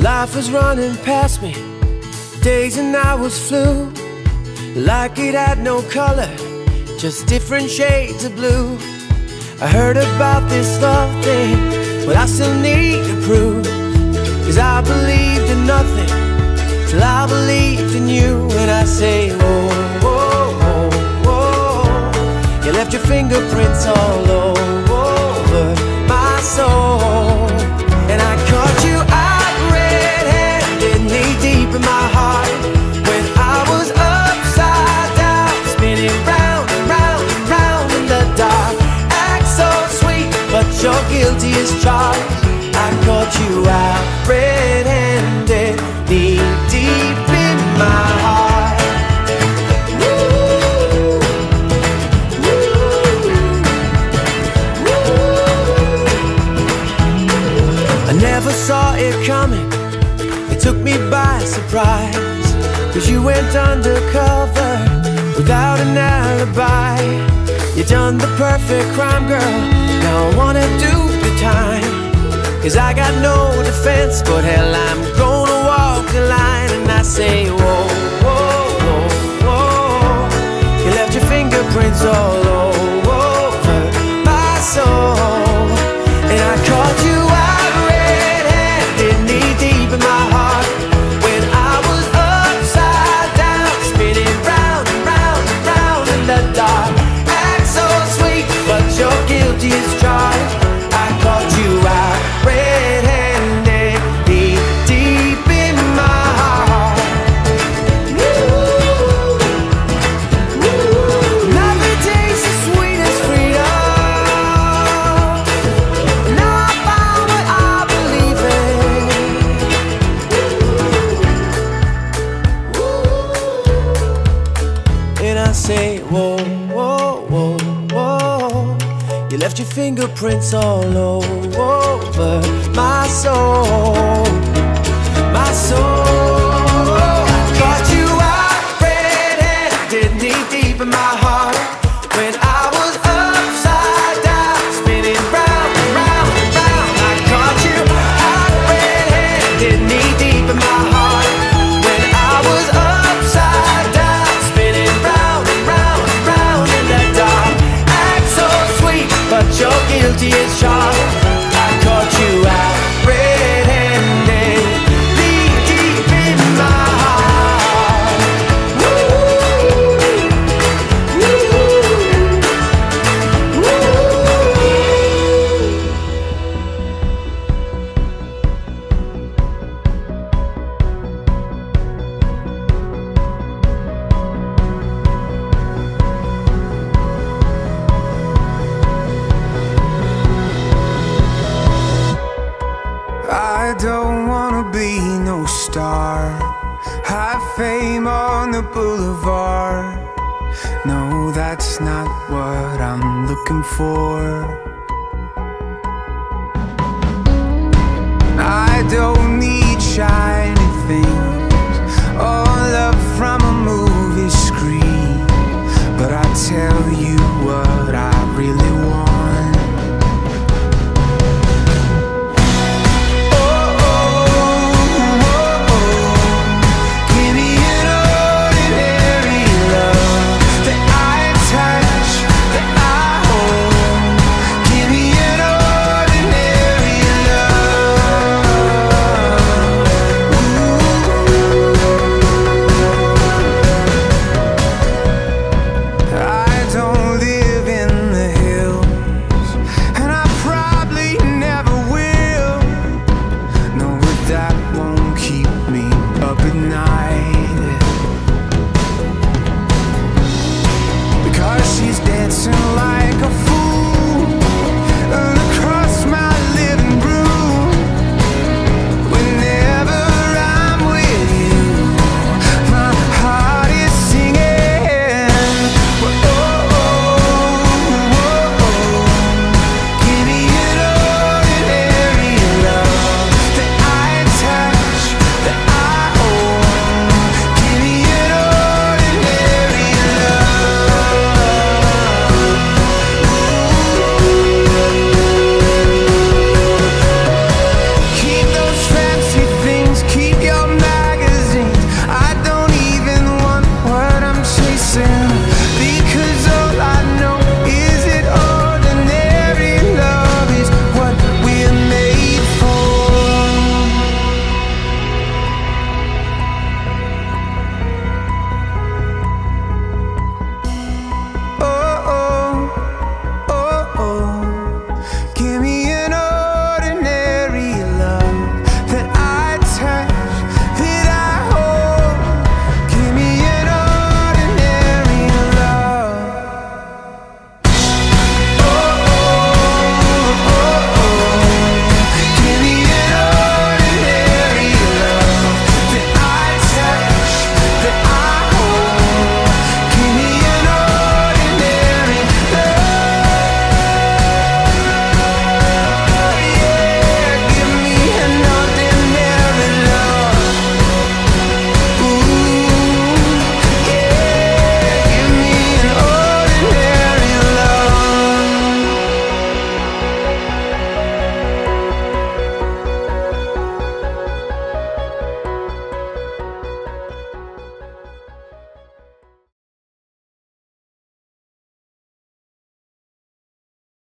Life was running past me, days and hours flew, like it had no color, just different shades of blue. I heard about this love thing, but I still need to prove. 'Cause I believed in nothing till I believed in you. And I say, whoa, whoa, whoa, whoa. You left your fingerprints all over my soul. And I caught you out red-handed, knee deep in my heart, when I was upside down, spinning round and round and round in the dark. Act so sweet, but you're guilty as charged. I caught you out red-handed, knee deep in my heart. I never saw it coming, it took me by surprise. 'Cause you went undercover without an alibi. You done the perfect crime, girl, now I wanna do the time. 'Cause I got no defense, but hell, I'm gonna walk the line. And I say, whoa, whoa, whoa, whoa. You left your fingerprints all over my soul. And I caught you out red-handed, knee deep in my heart, when I was upside down, spinning round and round and round in the dark. Act so sweet, but you're guilty as charged. I caught you out red-handed, knee deep in my heart. Nothing tastes as sweet as freedom. Now I found what I believe in. And I say, whoa, whoa, whoa, whoa. You left your fingerprints all over my soul, my soul. I caught you out red-handed, knee deep in my heart, when I was upside down, spinning round and round and round. I caught you out red-handed, knee deep in my heart, when I was upside down, spinning round and round and round in the dark. Act so sweet, but you're guilty as charged. I caught you out red-handed, knee deep in my heart. I don't wanna be no star, high fame on the boulevard. No, that's not what I'm looking for. I don't need